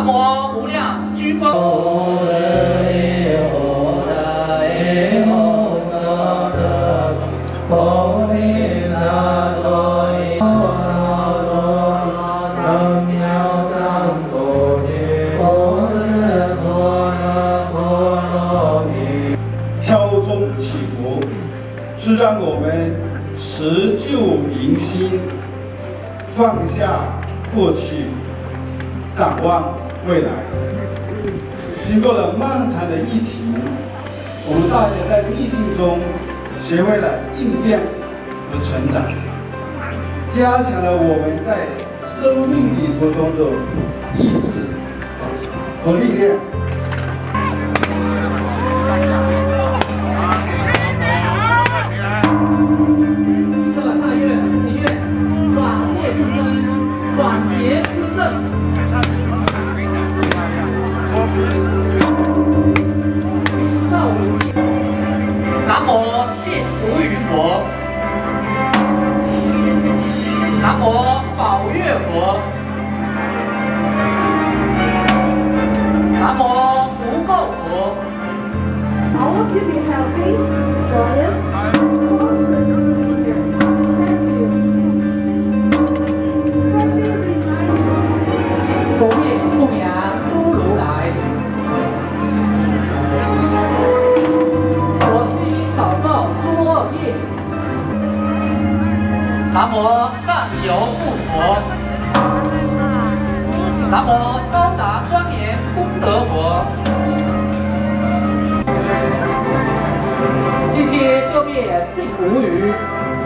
无无量居光。 挑中祈福，是让我们持旧迎新，放下过去，展望未来。经过了漫长的疫情，我们大家在逆境中学会了应变和成长，加强了我们在生命旅途中的意志和历练。 南无谢福语佛，南无宝月佛，南无无垢佛。 All of you be healthy, joyous, prosperous in the new year. Thank you. Friendly reminder. 佛业供养诸如来。 南无上游护佛，南无高达庄严功德佛。谢谢修辩净土语。